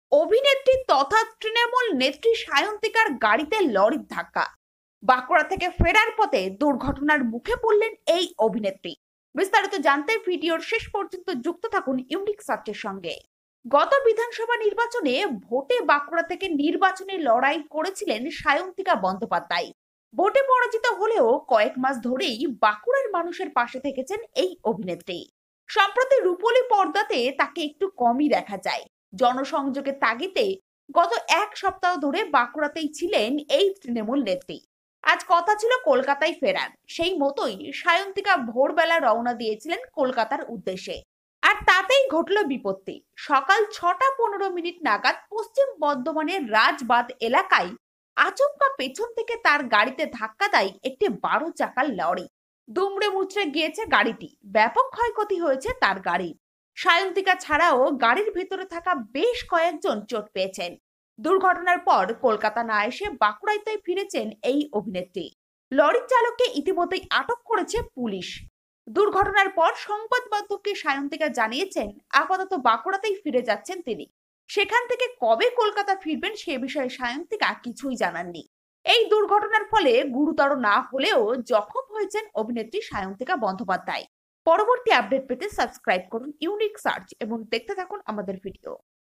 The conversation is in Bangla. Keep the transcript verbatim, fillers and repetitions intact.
অভিনেত্রী তথা তৃণমূল নেত্রী সায়ন্তিকার গাড়িতে লরির ধাক্কা। বাঁকুড়া থেকে ফেরার পথে দুর্ঘটনার মুখে পড়লেন এই অভিনেত্রী। বিস্তারিত জানতে ভিডিওর শেষ পর্যন্ত যুক্ত থাকুন ইউনিক সার্চের সঙ্গে। গত বিধানসভা নির্বাচনে ভোটে বাঁকুড়া থেকে নির্বাচনী লড়াই করেছিলেন সায়ন্তিকা বন্দ্যোপাধ্যায়। ভোটে পরাজিত হলেও কয়েক মাস ধরেই বাঁকুড়ার মানুষের পাশে থেকেছেন এই অভিনেত্রী। সম্প্রতি রূপলী পর্দাতে তাকে একটু কমই দেখা যায়। জনসংযোগের তাগিদে গত এক সপ্তাহ ধরে বাঁকুড়াতেই ছিলেন এই তৃণমূল নেত্রী। আজ কথা ছিল কলকাতায় ফেরার, সেই মতোই সায়ন্তিকা ভোরবেলা রওনা দিয়েছিলেন কলকাতার উদ্দেশ্যে। আর তাতেই ঘটল বিপত্তি। সকাল ছটা পনেরো মিনিট নাগাদ পশ্চিম বর্ধমানের রাজবাঁধ এলাকায় আচমকা পেছন থেকে তার গাড়িতে ধাক্কা দেয় একটি বারো চাকার লরি। দুমড়ে মুচড়ে গিয়েছে গাড়িটি, ব্যাপক ক্ষয়ক্ষতি হয়েছে তার গাড়ির। সায়ন্তিকা ছাড়াও গাড়ির ভেতরে থাকা বেশ কয়েকজন চোট পেয়েছেন। দুর্ঘটনার পর কলকাতা না এসে বাঁকুড়ায় ফিরেছেন এই অভিনেত্রী। লরির চালককে ইতিমধ্যেই আটক করেছে পুলিশ। দুর্ঘটনার পর সংবাদ মাধ্যমকে সায়ন্তিকা জানিয়েছেন আপাতত বাঁকুড়াতেই ফিরে যাচ্ছেন তিনি। সেখান থেকে কবে কলকাতা ফিরবেন সে বিষয়ে সায়ন্তিকা কিছুই জানাননি। এই দুর্ঘটনার ফলে গুরুতর না হলেও জখম হয়েছেন অভিনেত্রী সায়ন্তিকা বন্দ্যোপাধ্যায়। পরবর্তী আপডেট পেতে সাবস্ক্রাইব করুন ইউনিক সার্চ এবং দেখতে থাকুন আমাদের ভিডিও।